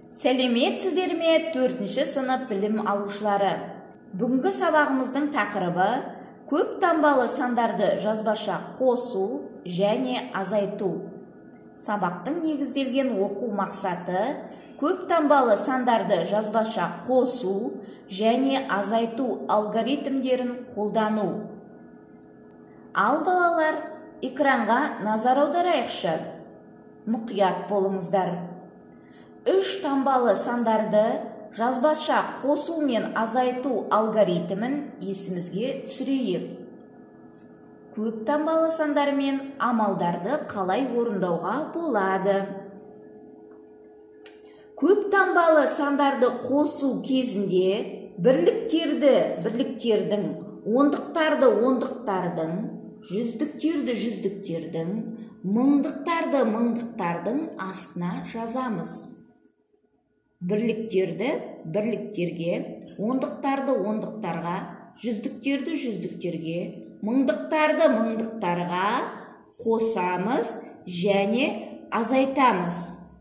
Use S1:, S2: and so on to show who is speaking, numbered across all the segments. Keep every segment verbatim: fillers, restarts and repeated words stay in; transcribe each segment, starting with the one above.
S1: Сәлеметсіздер ме төртінші сынып білім алушылары? Бүгінгі сабағымыздың тақырыбы көп таңбалы сандарды жазбаша қосу және азайту. Сабақтың негізделген оқу мақсаты көп таңбалы сандарды жазбаша қосу және азайту алгоритмдерін қолдану. Ал балалар, экранға назар аударайықшы. Мұқият болыңыздар. Үш таңбалы сандарды жазбаша қосу мен азайту алгоритмін есімізге түсірейік. Көп таңбалы сандар мен амалдарды қалай орындауға болады? Көп таңбалы сандарды қосу кезінде бірліктерді бірліктердің, ондықтарды ондықтардың, жүздіктерді жүздіктердің, мыңдықтарды мыңдықтардың астына жазамыз. Бірліктерді бірліктерге, ондықтарды ондықтарға, жүздіктерді жүздіктерге, мыңдықтарды мыңдықтарға қосамыз және азайтамыз.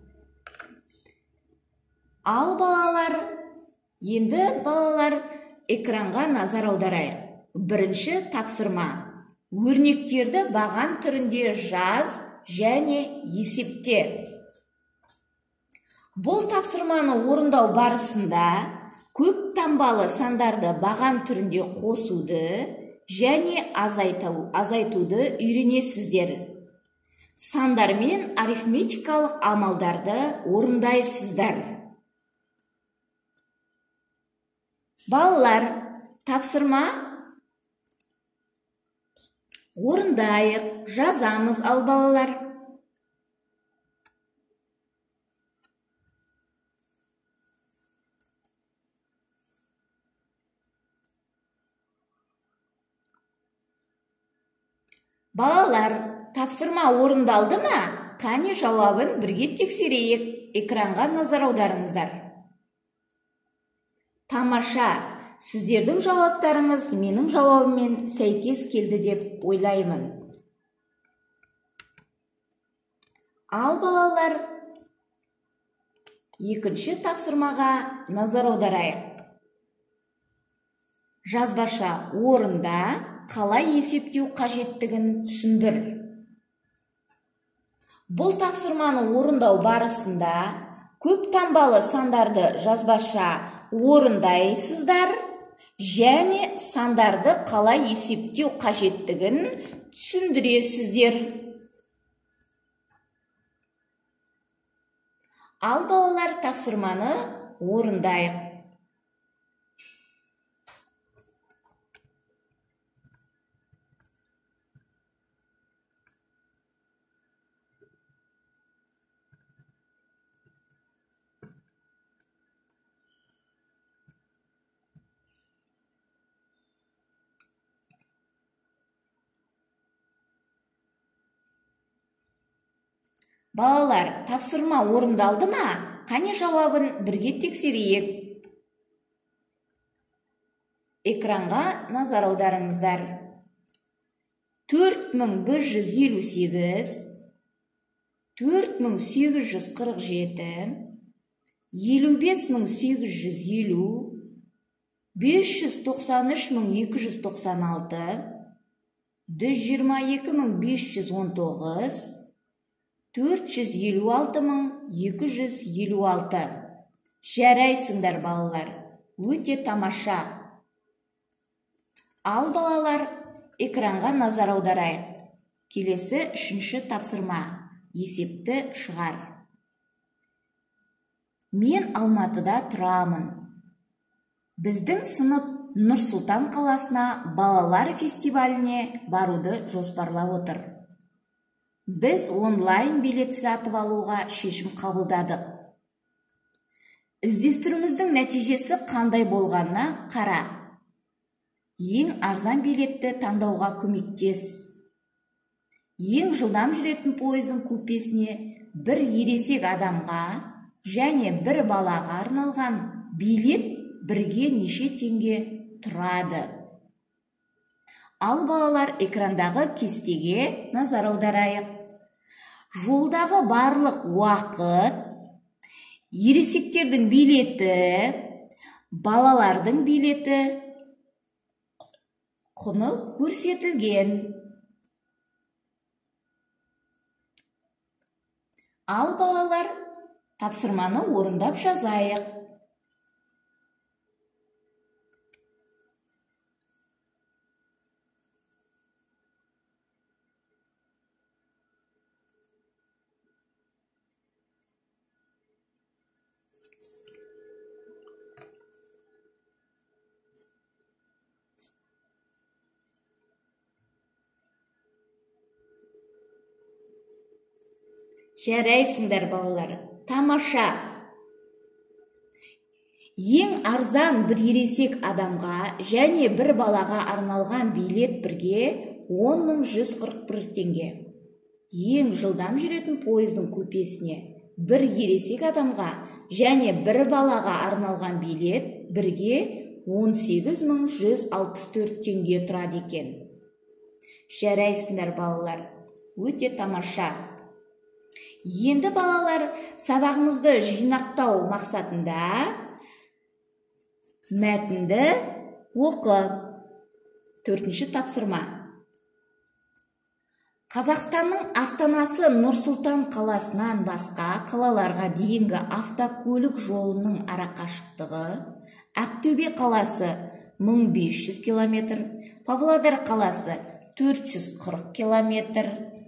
S1: Ал балалар, енді балалар экранға назар аударайық. Бірінші тапсырма. Өрнектерді баған түрінде жаз және есепте. Бұл тапсырманы орындау барысында көп таңбалы сандарды баған түрінде қосуды және азайту, азайтуды үйренесіздер. Сандар мен арифметикалық амалдарды орындайсыздар. Балалар, тапсырма орындайық, жазамыз. Ал балалар, Балалар, тапсырма орындалды ма? Қане жауабын бірге тексерейік. Экранға назар аударыңыздар. Тамаша, сіздердің жауаптарыңыз менің жауабыммен сәйкес келді деп ойлаймын. Ал балалар, екінші тапсырмаға назар аударайық. Жазбаша орында қалай есептеу қажеттігін түсіндір. Бұл тапсырманы орындау барысында көп таңбалы сандарды жазбаша орындайсыздар және сандарды қалай есептеу қажеттігін түсіндіресіздер. Ал балалар, тапсырманы орындайық. Балалар, тапсырма орындалды ма? Қане жауабын бірге тексерейік. Экранға назар аударыңыздар. төрт мың бір жүз елу сегіз, төрт мың сегіз жүз қырық жеті, елу бес мың сегіз жүз елу, бес жүз тоқсан үш мың екі жүз тоқсан алты, жүз жиырма екі мың бес жүз он тоғыз, төрт жүз елу алты мың екі жүз елу алты. Жарайсыңдар балалар, өте тамаша. Ал балалар, экранға назар аударайық. Келесі үшінші тапсырма. Есепті шығар. Мен Алматыда тұрамын. Біздің сынып Нұр-Сұлтан қаласына балалар фестиваліне баруды жоспарлап отыр. Біз онлайн билет сатып алуға шешім қабылдадық. Іздестіруіміздің нәтижесі қандай болғанына қара. Ең арзан билетті таңдауға көмектес. Ең жылдам жүретін пойыздың купесіне бір ересек адамға және бір балаға арналған билет бірге неше теңге тұрады? Ал балалар, экрандағы кестеге назар аударайық. Жолдағы барлық уақыт ересектердің билеті, балалардың билеті құны көрсетілген. Ал балалар, тапсырманы орындап жазайық. Жарайсыңдар балалар, тамаша. Ең арзан бір ересек адамға және бір балаға арналған билет бірге он мың жүз қырық бір теңге. Ең жылдам жүретін пойыздың купесіне бір ересек адамға және бір балаға арналған билет бірге он сегіз мың жүз алпыс төрт теңге тұрады екен. Жарайсыңдар балалар, өте тамаша. Енді балалар, сабағымызды жинақтау мақсатында мәтінді оқы. Төртінші тапсырма. Қазақстанның астанасы Нұр-Сұлтан қаласынан басқа қалаларға дейінгі автокөлік жолының арақашықтығы: Ақтөбе қаласы мың бес жүз километр, Павлодар қаласы төрт жүз қырық километр,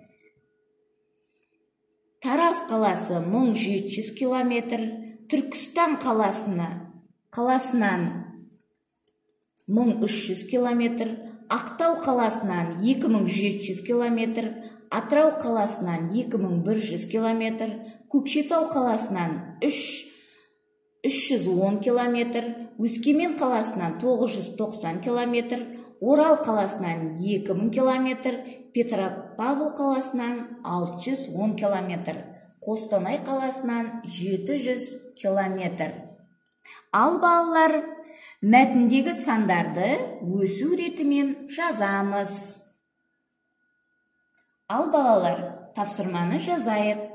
S1: Тараз қаласы мың жеті жүз километр, Түркістан қаласынан мың үш жүз километр, Ақтау қаласынан екі мың жеті жүз километр, Атырау қаласынан екі мың бір жүз километр, Көкшетау қаласынан үш жүз он километр, Өскемен қаласынан тоғыз жүз тоқсан километр, Орал қаласынан екі мың километр, Петропавл қаласынан алты жүз он километр, Қостанай қаласынан жеті жүз километр. Ал балалар, мәтіндегі сандарды өсу ретімен жазамыз. Ал балалар, тапсырманы жазайық.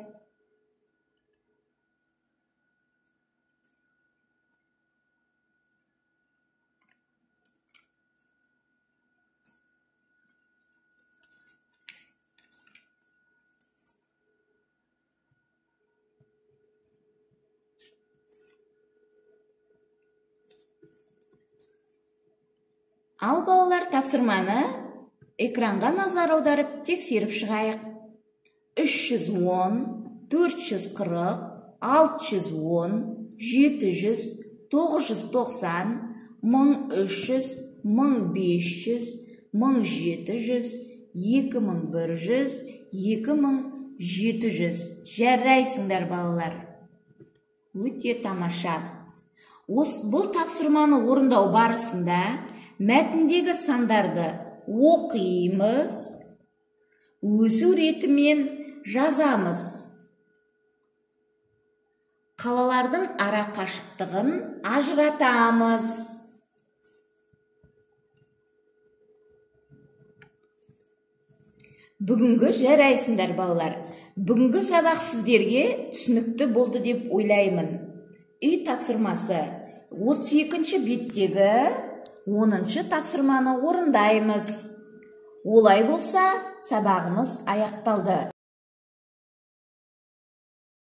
S1: Ал балалар, тапсырманы экранға назар аударып тексеріп шығайық. үш жүз он, төрт жүз қырық, алты жүз он, жеті жүз, тоғыз жүз тоқсан, мың үш жүз, мың бес жүз, мың жеті жүз, екі мың бір жүз, екі мың жеті жүз. Жарайсыңдар балалар. Өте тамаша. Бұл тапсырманы орындау барысында мәтіндегі сандарды оқимыз, өсу ретімен жазамыз. Қалалардың арақашықтығын ажыратамыз. Бүгінгі жарайсыңдар балалар. Бүгінгі сабақ сіздерге түсінікті болды деп ойлаймын. Үй тапсырмасы отыз екінші беттегі оныншы тапсырманы орындаймыз. Олай болса, сабағымыз аяқталды.